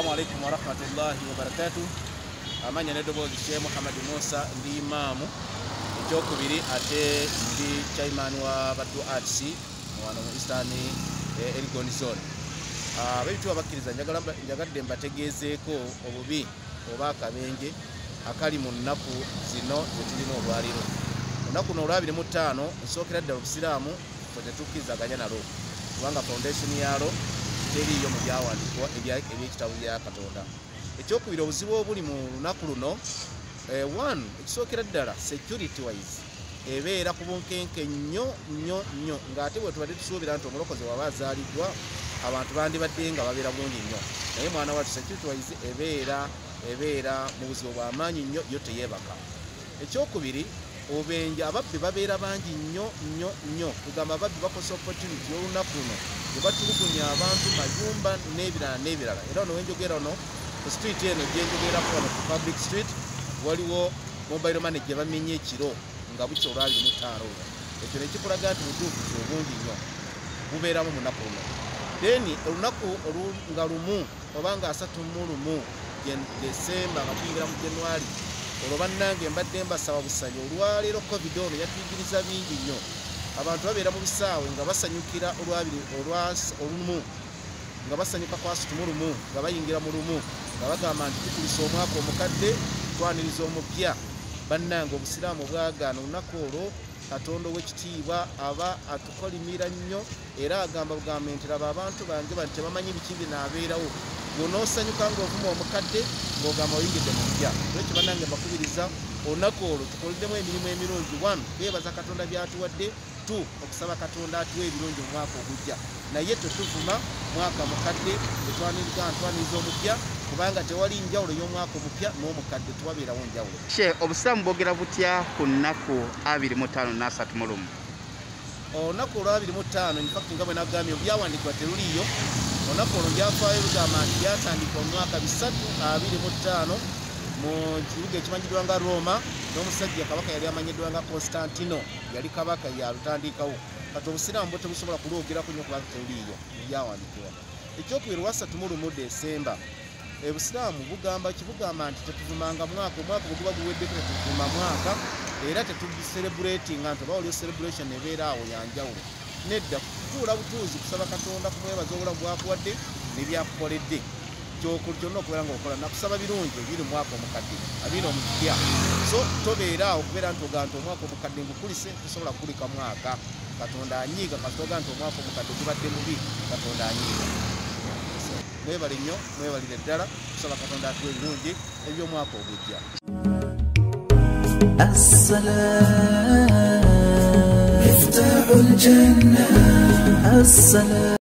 Assalamu alaikum wa rahmatullahi wa barakatuh. Amanya nedobozi Sheikh Muhammad Musa ndi imamu ekyokubiri ate ndi chairman wa Batu Arts mwana mu Eastern Elgon Zone. Abetu abakiriza njagadde mbategezeeko obubi oba akabenje akali mu nnaku zino zetulina olwaliro. Onaku no 25 nsokera ddala obusiraamu tetukizaganya nalo kubanga foundation yalo teriyo mu byawandikwa ebyekitabo bya Katonda. Ekyokubiri obuzibu obuli mu lunaku luno one ekisokera ddala security wise ebeera ku bunkenke nnyo ng'ate bwe tubadde tusuubira nti omulokozi waba azaaliddwa abantu bandibadde nga babeera bulungi nnyo, naye mwana wattu security wise ebeera mu buzibu bw'amaanyi nnyo yo teyeebaka. Ekyokubiri obubenje ababbi babeera bangi nnyo kugamba ababbi bakosa opportunity y'olunaku luno bwe batulugunya abantu mayumba n'ebirala. Era ono wenjogera ono ku street eno gyenjogerako wano ku public street waliwo mobile money gye bamenye ekiro nga bukya olw'25 luno. Ekyo nekikulaga nti butuufu obungi nnyo bubeeramu mu nnaku luno. Then olunaku nga lumu oba nga 31 Desemba nga tuyingira mu January olwo bannange mbadde mbasaba busanyo olwaleero covid ono yatuyigiriza bingi nnyo. Abantu babeera mu bisaawe nga basanyukira olumu nga basanyuka kwa lumu nga bayingira mu lumu nga bagamba nti tukulisa omwaka omukadde twaniriza omupya. Bannange obusiraamu bwagaana olunaku olwo Katonda ow'ekitiibwa aba atukolimira nnyo era agamba bugambe nti laba abantu bange bati tebamanyi biki binaabeerawo gonoosanyuka ng'ovuma omukadde ng'ogamba oyingidde mu mpya. Olwekyo bannange mbakubiriza olunaku olwo tukoleddemu emirimu emirungi. 1 twebaza Katonda byatuwadde, 2 okusaba Katonda atuwe ebirungi mu mwaka ogujja, naye tetuvuma mwaka mukadde twaniriza omupya kubanga tewali njawulo y'omwaka omupya n'omukadde tewabeerawo njawulo. Obusiraamu bwogera butya ku nnaku 25 na 31? Olunaku olwa 25 infact nga bwe nagambye byawandikibwa teruliyo. Olunaku olwo lyafaayo lugamba nti lyatandika omwaka 325 mu kibuga ekimanyiddwa nga Roma n'omusajja kabaka yali amanyiddwa nga Constantino yali kabaka yalutandikawo. Kati obusiraamu bwo tebusobola kulwogerako nnyo kubanga teruliyo byawandikibwa. Ekyokubiri lwa 31 Desemba obusiraamu bugamba nti tetuvumanga mwaka, omwaka bwe guba guweddeko tetuvuma mwaka era tetugicelebratinga nti oba waliyo celebration ebeera awo yanjawulo. Nedda kutuula butuuzi kusaba Katonda kumwebaza obulamu bwakuwadde n'ebyakukoledde kyonna okubeera ng'okola nakusaba birungi ebiri mu mwaka omukadde abiri omupya. So tobeera awo okubeera nti ogaa nti omwaka omukadde ngukulise tosobola kukulika mwaka. Katonda anyiiga kasitoga nti omwaka omukadde gubadde mubi, Katonda anyiiga. Mwebale nnyo, mwebalire ddala kusaba Katonda atuwe ebirungi eby'omwaka ogujja. السلام مفتاح الجنة. السلام